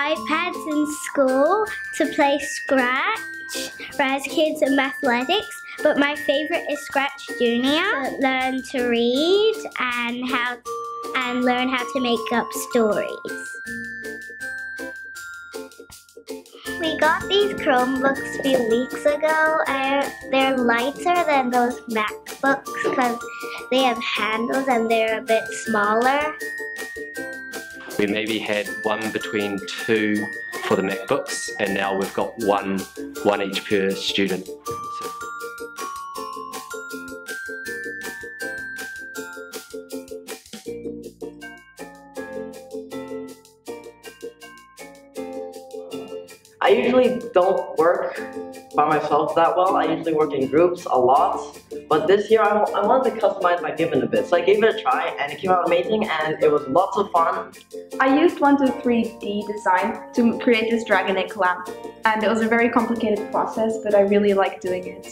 iPads in school to play Scratch, Raz Kids and Mathletics, but my favorite is Scratch Junior. To learn to read and learn how to make up stories. We got these Chromebooks a few weeks ago, and they're lighter than those MacBooks because they have handles and they're a bit smaller. We maybe had one between two for the MacBooks, and now we've got one each per student. I usually don't work by myself that well. I usually work in groups a lot. But this year I wanted to customize my Gibbon a bit. So I gave it a try and it came out amazing and it was lots of fun. I used 123D design to create this Dragon Egg lamp. And it was a very complicated process, but I really liked doing it.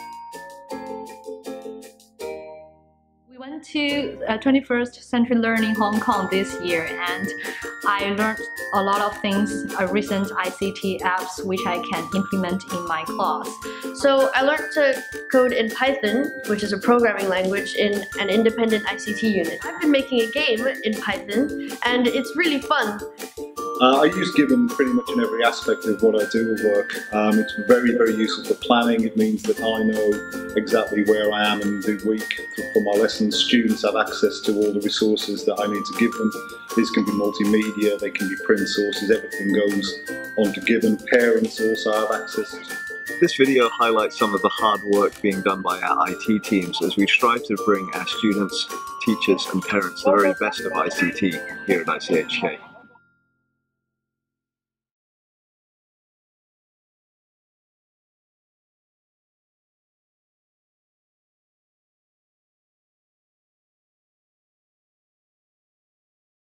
We went to 21st Century Learning Hong Kong this year, and I learned a lot of things, recent ICT apps which I can implement in my class. So I learned to code in Python, which is a programming language, in an independent ICT unit. I've been making a game in Python, and it's really fun. I use Gibbon pretty much in every aspect of what I do at work. It's very, very useful for planning. It means that I know exactly where I am in the week for my lessons. Students have access to all the resources that I need to give them. These can be multimedia, they can be print sources, everything goes onto Gibbon. Parents also have access. This video highlights some of the hard work being done by our IT teams as we strive to bring our students, teachers and parents the very best of ICT here at ICHK.